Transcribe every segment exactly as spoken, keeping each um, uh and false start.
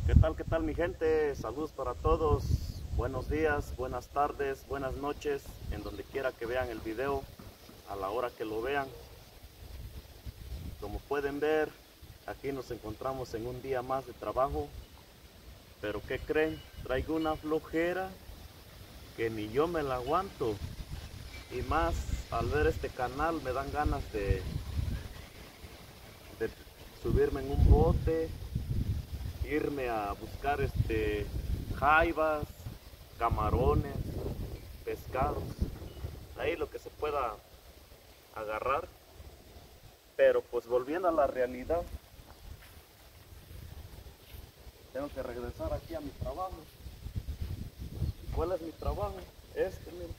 ¿Qué tal, qué tal mi gente? Saludos para todos. Buenos días, buenas tardes, buenas noches, en donde quiera que vean el video, a la hora que lo vean. Como pueden ver, aquí nos encontramos en un día más de trabajo. Pero ¿qué creen? Traigo una flojera que ni yo me la aguanto. Y más al ver este canal me dan ganas de, de subirme en un bote, irme a buscar este jaivas, camarones, pescados, ahí lo que se pueda agarrar. Pero pues volviendo a la realidad, tengo que regresar aquí a mi trabajo. ¿Cuál es mi trabajo? Este, miren.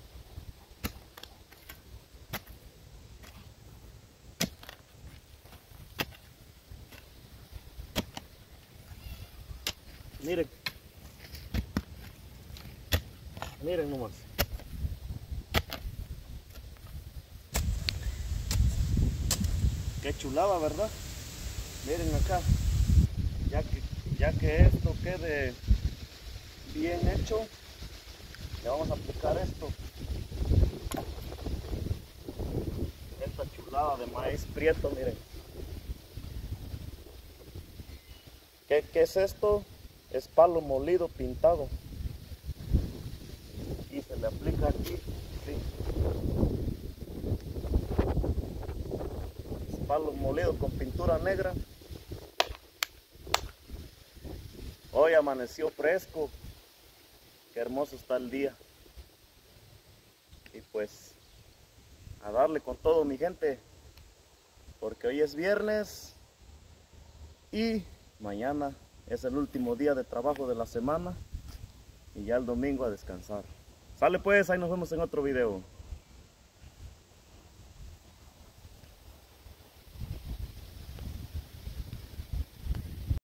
Miren, miren nomás. Qué chulada, ¿verdad? Miren acá, ya que, ya que esto quede bien hecho, le vamos a aplicar esto. Esta chulada de maíz prieto, miren. ¿Qué, qué es esto? Es palo molido pintado. Y se le aplica aquí, ¿sí? Es palo molido con pintura negra. Hoy amaneció fresco. Qué hermoso está el día. Y pues a darle con todo, mi gente, porque hoy es viernes y mañana es el último día de trabajo de la semana y ya el domingo a descansar. Sale pues, ahí nos vemos en otro video.